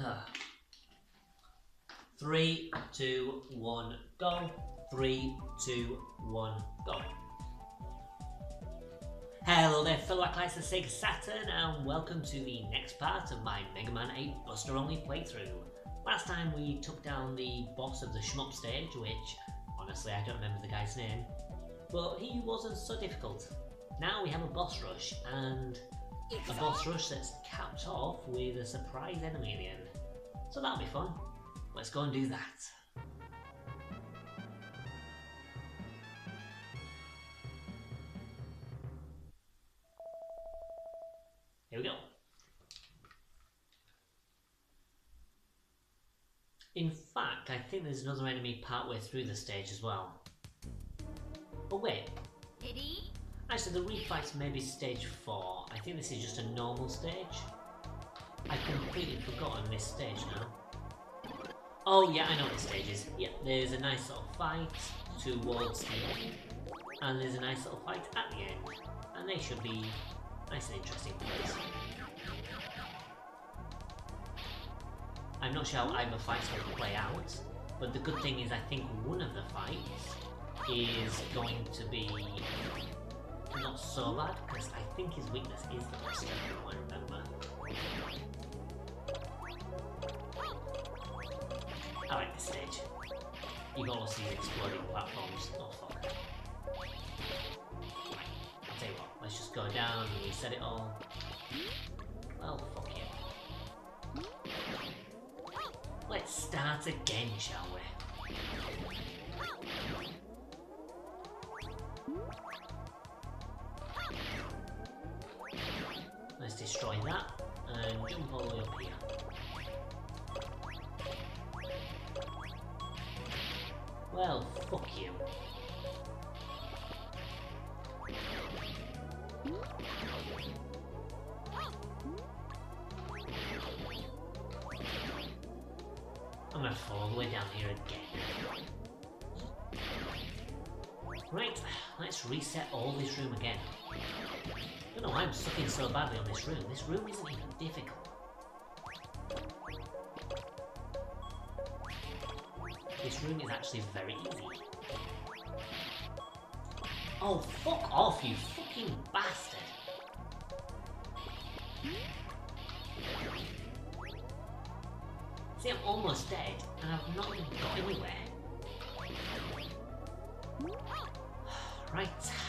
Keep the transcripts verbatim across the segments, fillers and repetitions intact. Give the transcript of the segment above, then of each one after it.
Three, two, one, go. Three, two, one, go. Hello there fellow acolytes of Sega Saturn, and welcome to the next part of my Mega Man eight Buster Only playthrough. Last time we took down the boss of the shmup stage, which, honestly I don't remember the guy's name, but he wasn't so difficult. Now we have a boss rush, and a boss rush that's capped off with a surprise enemy at the end. So that'll be fun. Let's go and do that. Here we go. In fact, I think there's another enemy partway through the stage as well. But wait. Actually, the refight's maybe stage four. I think this is just a normal stage. I've completely forgotten this stage now. Oh yeah, I know what this stage is. Yeah, there's a nice little fight towards the end. And there's a nice little fight at the end. And they should be nice and interesting fights. I'm not sure how either fight's going to play out, but the good thing is I think one of the fights is going to be not so bad, because I think his weakness is the best I remember. I like this stage. You can also see exploding platforms. Oh fuck. I'll tell you what, let's just go down and reset it all. Well, fuck you. Let's start again, shall we? Let's destroy that and jump all the way up here. Well, fuck you. I'm gonna fall all the way down here again. Right, let's reset all this room again. I don't know why I'm sucking so badly on this room. This room isn't even difficult. This room is actually very easy. Oh, fuck off, you fucking bastard! See, I'm almost dead, and I've not even got anywhere. Right.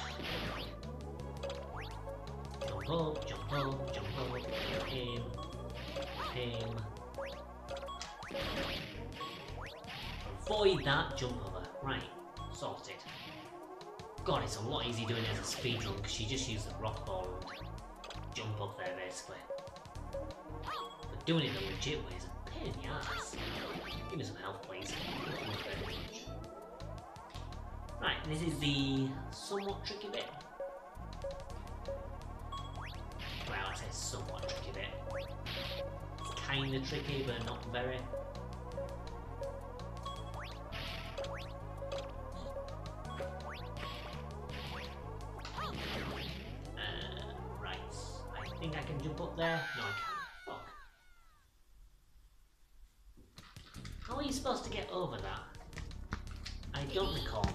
Jump up, jump up, jump up, aim, aim. Avoid that jump over. Right, sorted. God, it's a lot easier doing it as a speedrun because you just use the rock ball and jump up there basically. But doing it the legit way is a pain in the ass. Give me some health, please. Not very much. Right, this is the somewhat tricky bit. Well, I say somewhat tricky bit. It's kinda tricky, but not very. I can jump up there? No, I can't. Fuck. How are you supposed to get over that? I don't recall.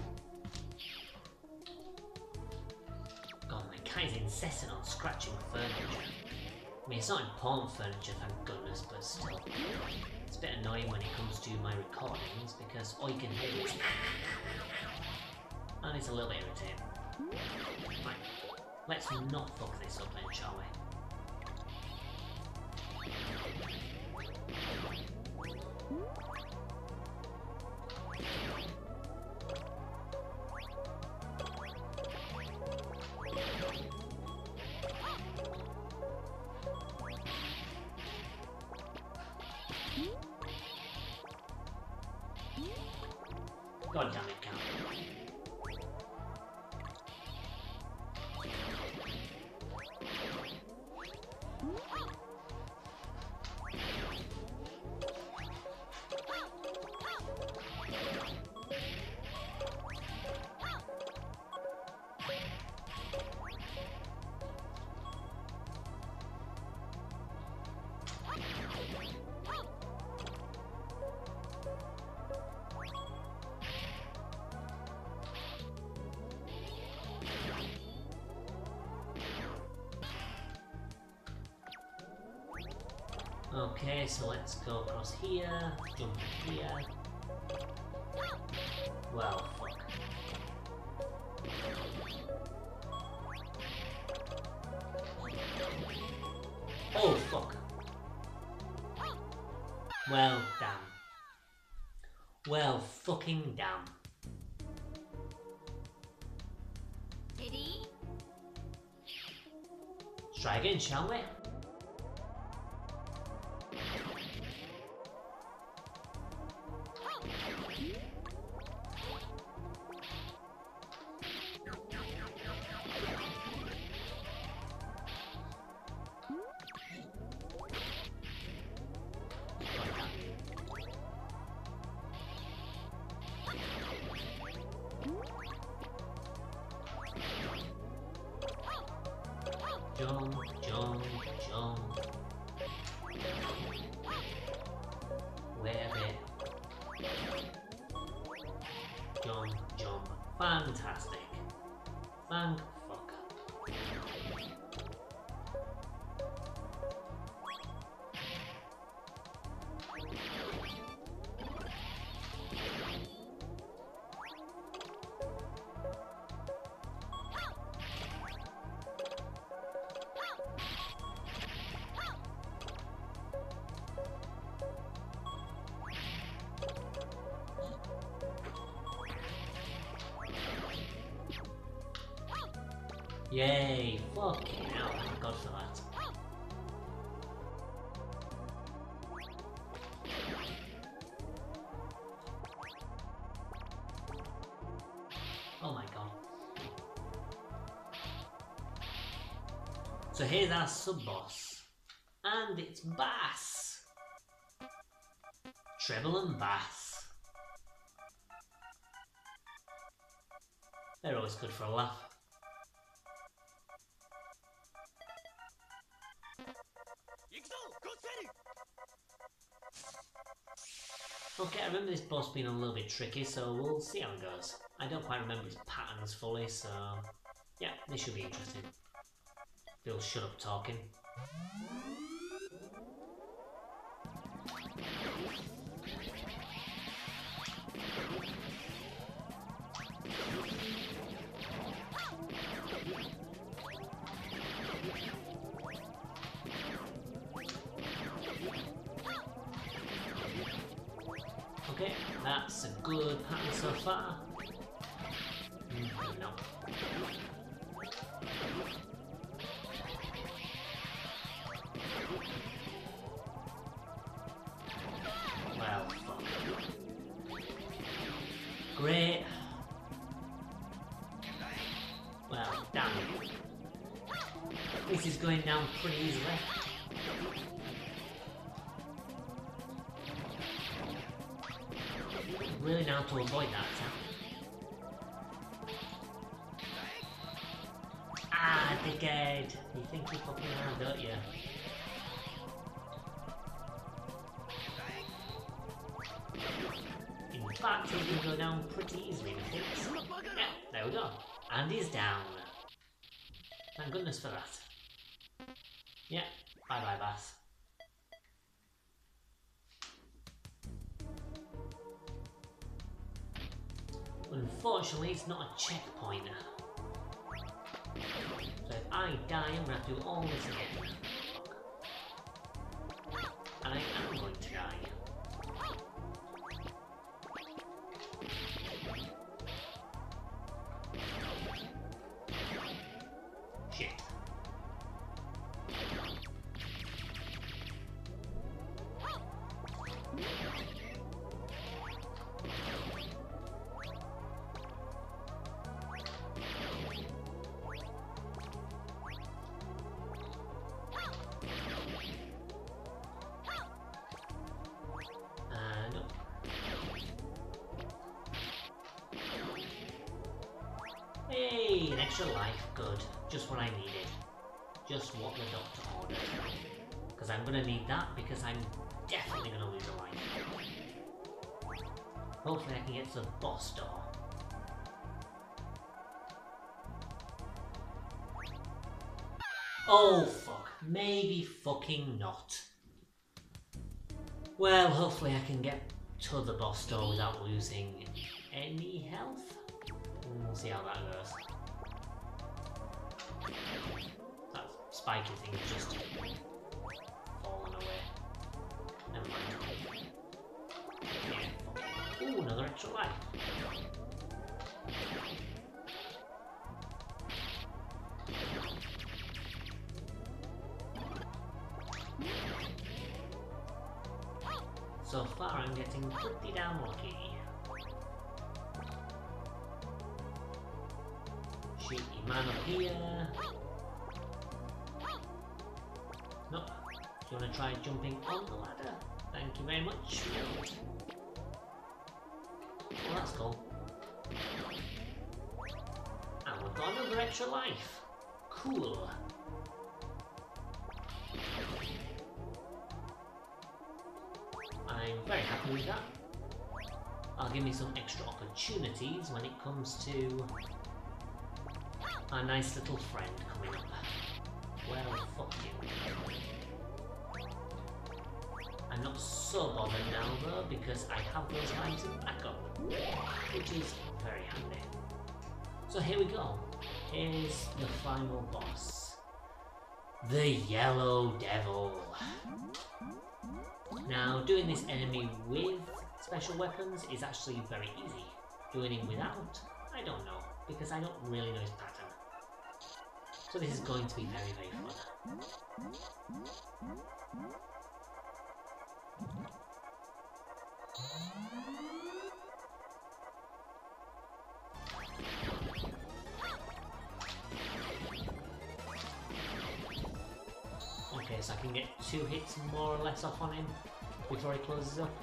God, my guy's incessant on scratching furniture. I mean, it's not important furniture, thank goodness, but still. It's a bit annoying when it comes to my recordings, because all you can hear is... and it's a little bit irritating. Right. Let's not fuck this up then, shall we? God damn it, Cal. Okay, so let's go across here, jump here. Well, fuck. Oh, fuck. Well, damn. Well, fucking damn. Let's try again, shall we? Jump, jump, jump. Where it? Jump, jump. Fantastic. Thank fuck. Yay! Fucking hell, thank God for that. Oh my god. So here's our sub-boss. And it's bass! Treble and bass. They're always good for a laugh. Okay, I remember this boss being a little bit tricky, so we'll see how it goes. I don't quite remember its patterns fully, so yeah, this should be interesting. Phil, shut up talking. Okay, that's a good pattern so far. Mm, no. Well, fuck. Great. Well, damn it. This is going down pretty easily. Really now to avoid that attack. Ah, dickhead! You think you fucking are, don't you? In fact, he can go down pretty easily with this. Yeah, there we go. And he's down. Thank goodness for that. Yeah, bye bye, Bass. Unfortunately, it's not a checkpoint. So if I die, I'm gonna have to do all this again. And I am going to die. Shit. Hey, an extra life, good. Just what I needed. Just what the doctor ordered. Because I'm going to need that, because I'm definitely going to lose a life. Hopefully I can get to the boss door. Oh fuck, maybe fucking not. Well, hopefully I can get to the boss door without losing any health. We'll see how that goes. That spiky thing is just fallen away. Never mind. Yeah. Ooh, another extra life. So far I'm getting pretty damn lucky. Shoot your man up here. Nope. Do you want to try jumping on the ladder? Thank you very much. Oh, that's cool. And we've got another extra life. Cool. I'm very happy with that. I'll give me some extra opportunities when it comes to our nice little friend coming up. Well, fuck you. I'm not so bothered now though, because I have those lines in backup, which is very handy. So here we go. Here's the final boss. The Yellow Devil. Now, doing this enemy with special weapons is actually very easy. Doing it without, I don't know, because I don't really know his pattern. So this is going to be very, very fun. Okay, so I can get two hits more or less off on him before he closes up.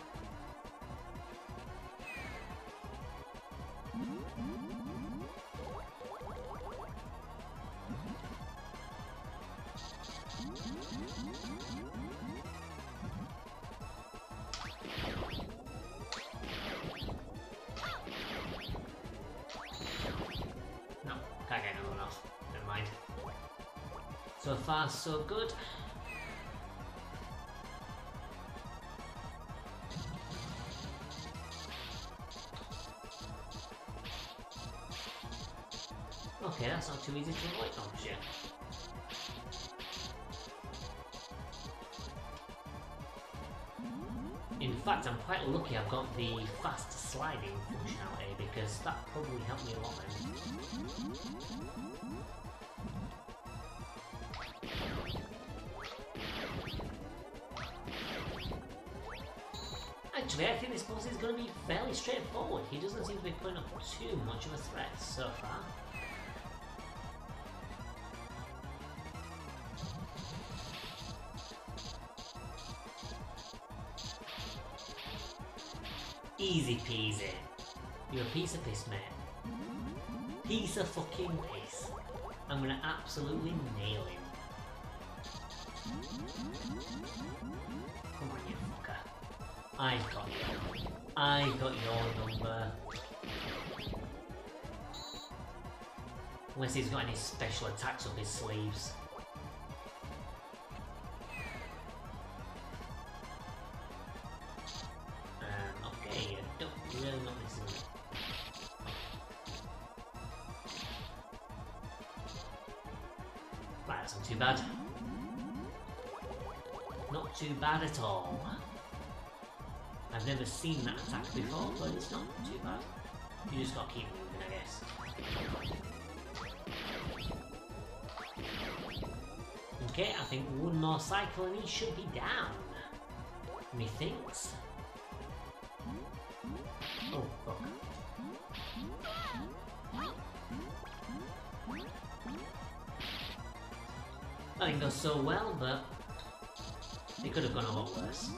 No, can't get another one off. Never mind. So far, so good. Okay, that's not too easy to avoid, oh shit. In fact, I'm quite lucky I've got the fast sliding functionality because that probably helped me a lot then. Actually, I think this boss is going to be fairly straightforward. He doesn't seem to be putting up too much of a threat so far. Easy peasy. You're a piece of piss, mate. Piece of fucking piss. I'm gonna absolutely nail him. Come on, you fucker. I've got you. I've got your number. Unless he's got any special attacks up his sleeves. Right, that's not too bad. Not too bad at all. I've never seen that attack before, but it's not too bad. You just gotta keep moving, I guess. Okay, I think one more cycle and he should be down. Methinks. Oh, fuck. That didn't go so well, but it could have gone a lot worse.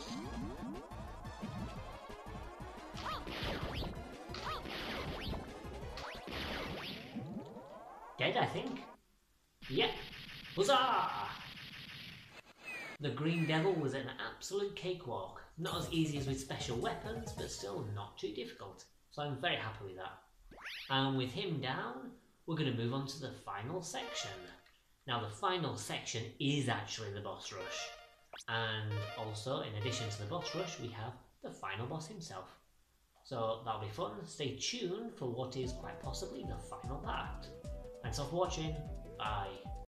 Dead, I think. Yep. Huzzah! The Green Devil was an absolute cakewalk. Not as easy as with special weapons, but still not too difficult. So I'm very happy with that. And with him down, we're going to move on to the final section. Now the final section is actually the boss rush. And also, in addition to the boss rush, we have the final boss himself. So that'll be fun. Stay tuned for what is quite possibly the final part. Thanks all for watching. Bye.